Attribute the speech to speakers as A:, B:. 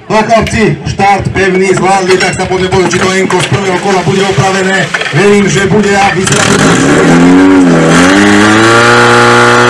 A: No a chlapci, štart pevný, zvládli, tak sa poďme povedať, či to enko z prvého kola bude opravené. Verím, že bude a vyzerá to.